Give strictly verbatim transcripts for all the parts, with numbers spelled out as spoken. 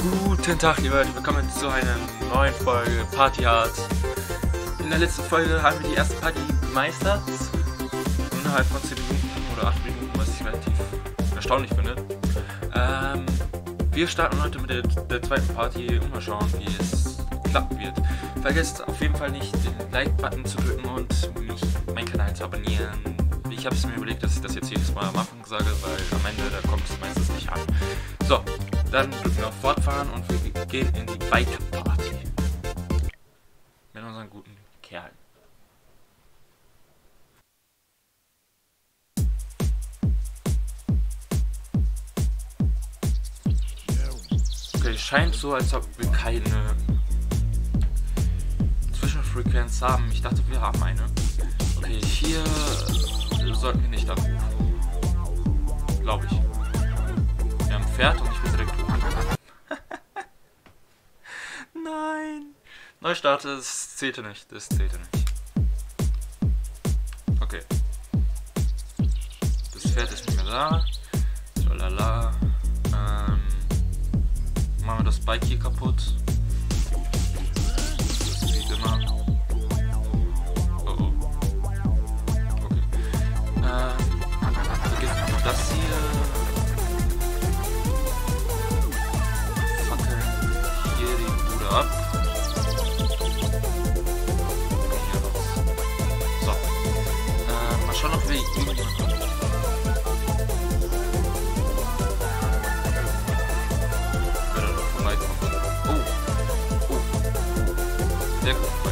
Guten Tag, liebe Leute, willkommen zu einer neuen Folge Party Hard. In der letzten Folge haben wir die erste Party gemeistert. Innerhalb von zehn Minuten oder acht Minuten, was ich relativ erstaunlich finde. Ähm, wir starten heute mit der, der zweiten Party und mal schauen, wie es klappen wird. Vergesst auf jeden Fall nicht, den Like-Button zu drücken und mich, meinen Kanal zu abonnieren. Ich habe es mir überlegt, dass ich das jetzt jedes Mal am Anfang sage, weil am Ende da kommt es meistens nicht an. So, dann drücken wir auf Fortfahren und wir gehen in die Biker-Party. Mit unseren guten Kerlen. Okay, scheint so, als ob wir keine Zwischenfrequenz haben. Ich dachte, wir haben eine. Okay, hier sollten wir nicht anrufen. Glaube ich. Wir haben ein Pferd und ich bin direkt hoch. Nein! Neustart, das zählte nicht. Das zählte nicht. Okay. Das Pferd ist nicht mehr da. Schalala. Ähm. Machen wir das Bike hier kaputt. Das sieht immer. Das hier fackeln hier die Bude ab. Hier raus. So. Äh, mal schauen, ob wir irgendjemanden haben. Wer da noch vorbeikommt. Oh. Oh. Sehr gut vorbei.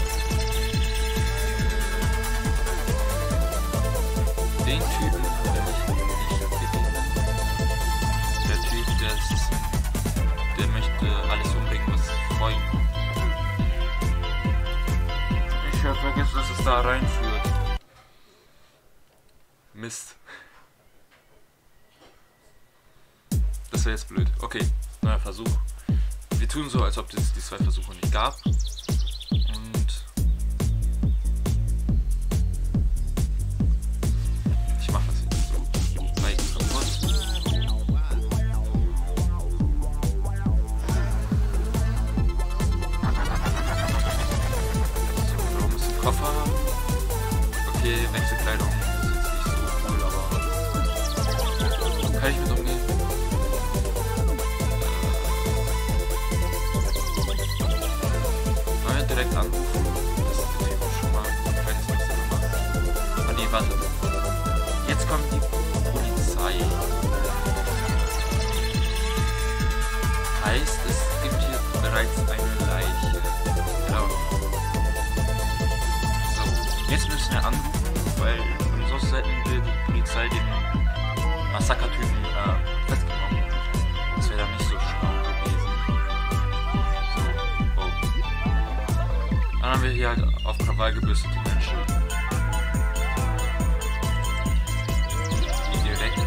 Den Typen. Der möchte alles umbringen, was vor ihm kommt. Ich habe vergessen, dass es da reinführt. Mist. Das wäre jetzt blöd. Okay, neuer Versuch. Wir tun so, als ob es die zwei Versuche nicht gab. Und ich mache das jetzt so. Bike kaputt. Koffer. Okay, Wechselkleidung ist jetzt nicht so cool, aber kann ich mit umgehen. Äh, direkt anrufen. Das ist der Typ schon mal ein kleines bisschen gemacht. Ah ne, warte. Jetzt kommt die Polizei. Heißt, es gibt hier bereits eine Leiche. Genau. Jetzt müssen wir anrufen, weil sonst hätten wir die Polizei den Massakertypen äh, festgenommen. Das wäre dann nicht so schlau gewesen. So, oh. Dann haben wir hier halt auf Krawall gebürstete Menschen. Die direkt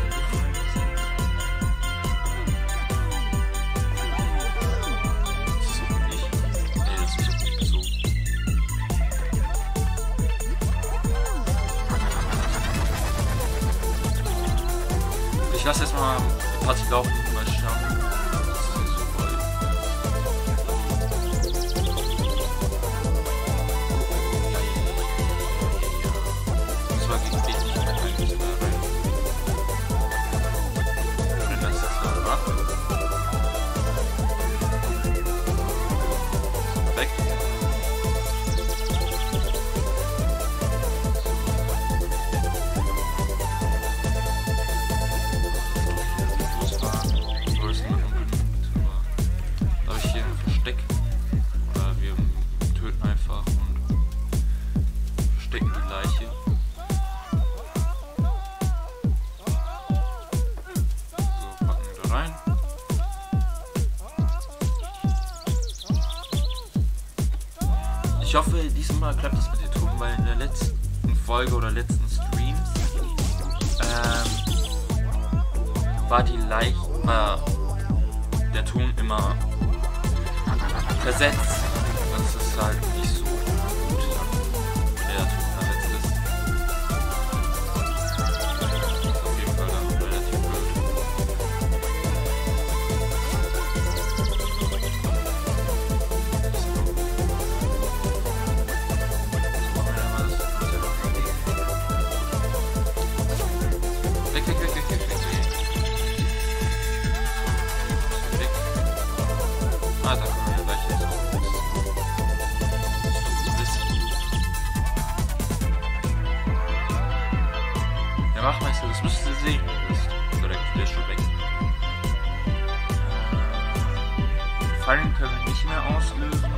Ich lasse jetzt mal die Party laufen, mal schauen. Das ist nicht so voll. Ja, ja, ja, ja. Das war geht nicht mehr rein, das war rein. Wenn das jetzt noch war. Weg. Ich hoffe, diesmal klappt das mit den Ton, weil in der letzten Folge oder letzten Streams ähm, war die leicht, äh, der Ton immer versetzt. Das ist halt nicht so gut, wenn der Ton versetzt ist. Das ist auf jeden Fall dann relativ blöd. Ah, da kommen wir gleich jetzt auch. Der Wachmeister, das müsst ihr sehen. So, der, der ist schon weg. Äh, Fallen können wir nicht mehr auslösen.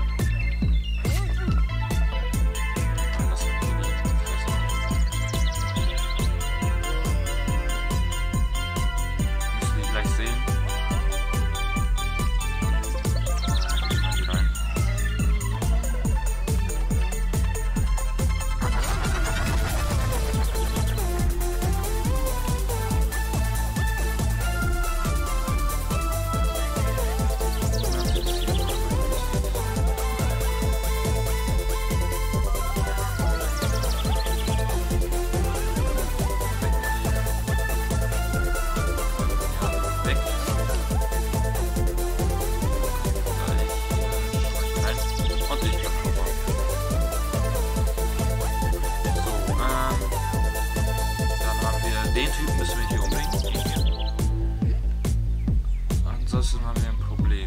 Den Typen müssen wir hier unbedingt kriegen. Ansonsten haben wir ein Problem.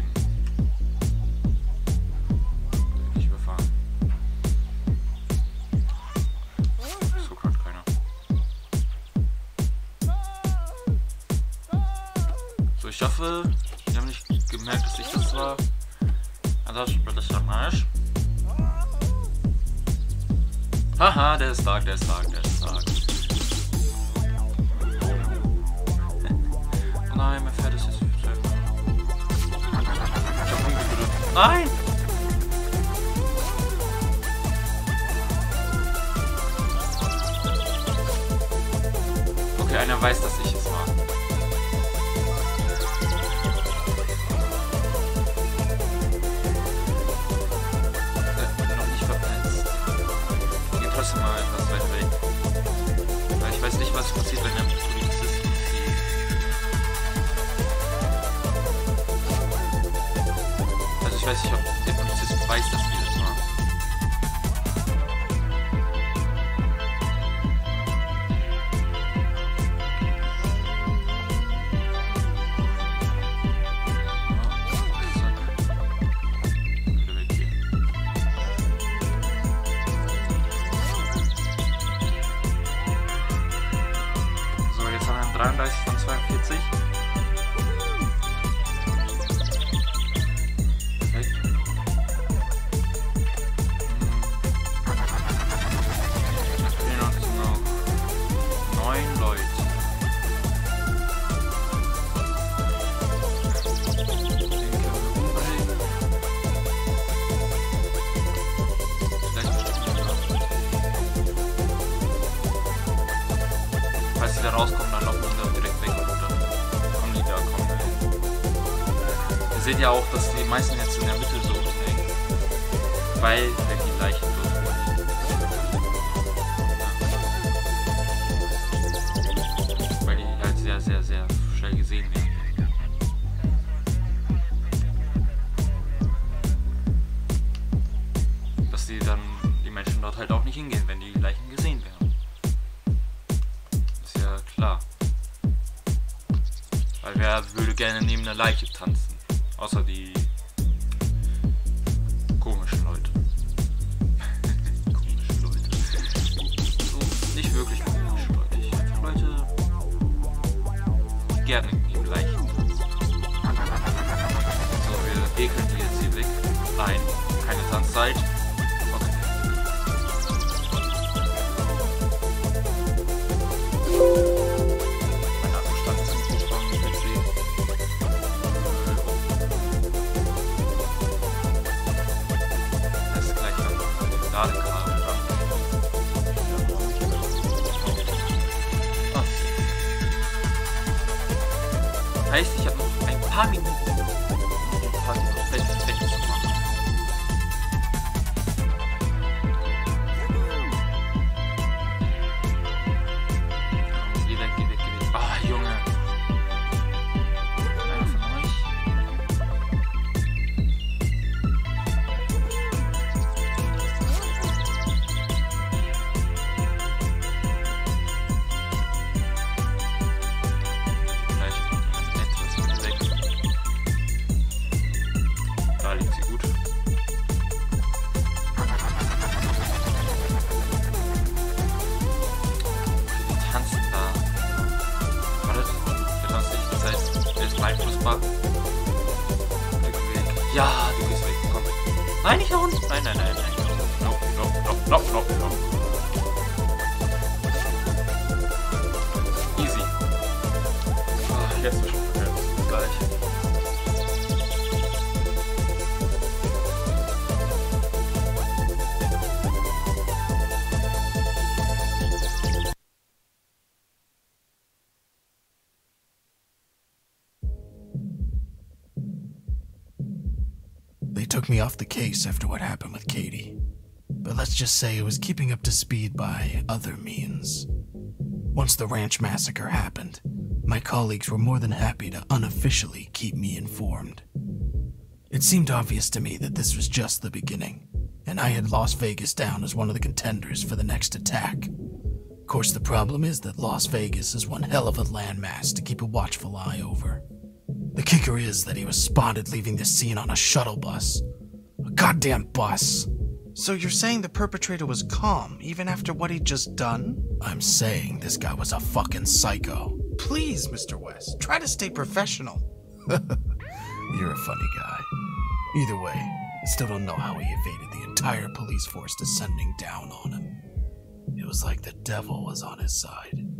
Nicht überfahren. So kann keiner. So, ich hoffe, die haben nicht gemerkt, dass ich das war. Ansonsten wird das am Arsch. Haha, der ist stark, der ist stark, der ist stark. Nein, mein Pferd ist jetzt selber. Ich hab umgedrückt. Nein! Okay, einer weiß, dass ich es war. Äh, noch nicht verpetzt. Ich geh trotzdem mal etwas weiter weg. Weil ich weiß nicht, was passiert, wenn der Polizist ist. Ich weiß nicht, ob der Polizist weiß, dass wir das waren. So, jetzt haben wir dreiunddreißig von zweiundvierzig. Falls sie da rauskommen, dann laufen die da direkt weg und dann kommen die da kommen. Wir sehen ja auch, dass die meisten jetzt in der Mitte so rumhängen, weil halt die Leichen dort liegen. Weil die halt sehr, sehr, sehr schnell gesehen werden. Dass die dann, die Menschen dort halt auch nicht hingehen, wenn die Leichen gesehen werden. Klar. Weil wer würde gerne neben einer Leiche tanzen? Außer die komischen Leute. Komische Leute. So, nicht wirklich komische Leute. Ich einfach Leute, die gerne neben Leichen tanzen. So, wir ekeln die jetzt hier weg. Nein, keine Tanzzeit. Heißt, ich habe noch ein paar Minuten, um die Party komplett wegzumachen. Geh weg, geh weg, geh weg. Ah, Junge. Einer von euch. Ja, du gehst weg. Komm weg. Nein, nicht nach unten. Nein, nein, nein, nein. No, no, no, no, no, no. Easy. Ach, jetzt ist schon verkehrt. Bis gleich. They took me off the case after what happened with Katie, but let's just say I was keeping up to speed by other means. Once the ranch massacre happened, my colleagues were more than happy to unofficially keep me informed. It seemed obvious to me that this was just the beginning, and I had Las Vegas down as one of the contenders for the next attack. Of course, the problem is that Las Vegas is one hell of a landmass to keep a watchful eye over. The kicker is that he was spotted leaving the scene on a shuttle bus. A goddamn bus. So you're saying the perpetrator was calm, even after what he'd just done? I'm saying this guy was a fucking psycho. Please, Mister West, try to stay professional. You're a funny guy. Either way, I still don't know how he evaded the entire police force descending down on him. It was like the devil was on his side.